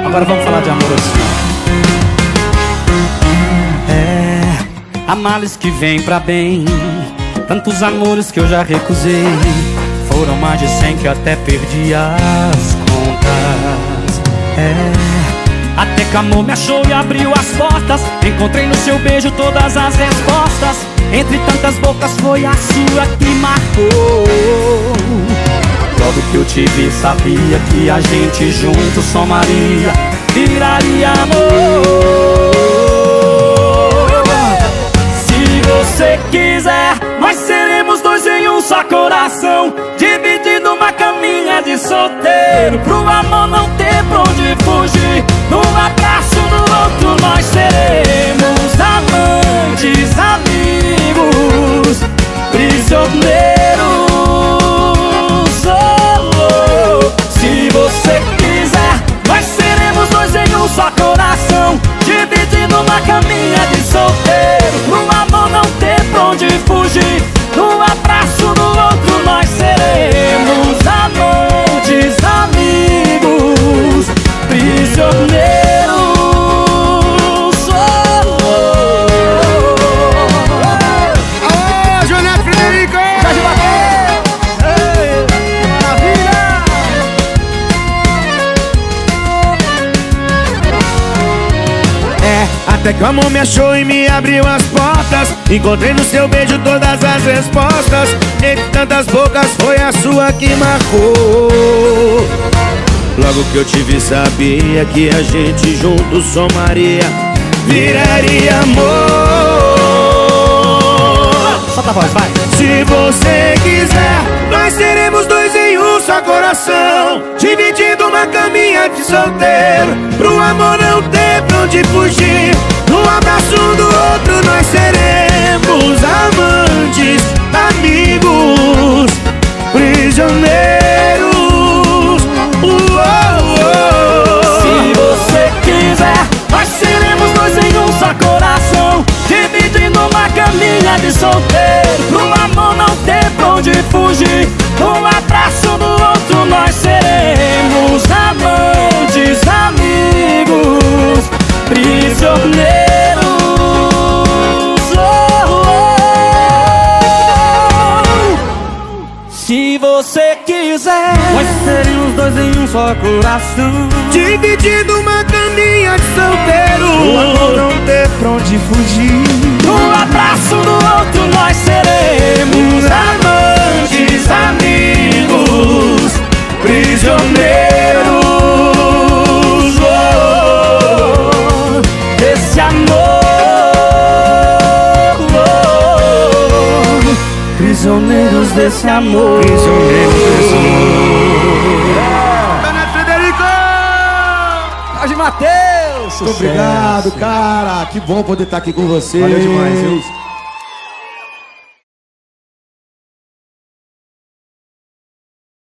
Agora vamos falar de amor assim. Há males que vêm pra bem. Tantos amores que eu já recusei. Foram mais de 100 que até perdi as contas. Até que o amor me achou e abriu as portas. Encontrei no seu beijo todas as respostas. Entre tantas bocas foi a sua que marcou. Logo que eu te vi sabia que a gente junto somaria, viraria amor. Se você quiser, nós seremos dois em um só coração, dividindo uma caminha de solteiro. Pro amor não ter pra onde fugir, num abraço no outro nós seremos amantes, amigos, prisioneiros. Se você quiser, nós seremos dois em um só coração, dividindo uma caminha de solteiro. Pro amor não ter pra onde fugir, num abraço no outro nós seremos amantes, amigos, prisioneiros. Alô, Joneto Frederico! Jorge Mateus! Maravilha! Até que o amor me achou e me abriu as portas. Encontrei no seu beijo todas as respostas. Entre tantas bocas foi a sua que marcou. Logo que eu te vi sabia que a gente junto somaria, viraria amor. Solta a voz, vai! Se você quiser, nós seremos dois em um só coração, dividindo uma caminha de solteiro. Pro amor não ter pra onde fugir, num abraço um do outro nós seremos amantes, amigos, prisioneiros. Se você quiser, nós seremos dois em um só coração, dividindo uma caminha de solteiro. Pro amor não ter pra onde fugir, num abraço no outro nós seremos amantes, amigos, prisioneiros. Se você quiser, nós seremos dois em um só coração, dividindo uma caminha de solteiro. O amor não ter pra onde fugir, num abraço do outro nós seremos amantes, amigos, prisioneiros. Desse amor, prisioneiros desse amor. prisioneiros desse amor. Joneto Frederico! Jorge Mateus! Muito obrigado, cara. Que bom poder estar aqui com vocês. Valeu demais, viu?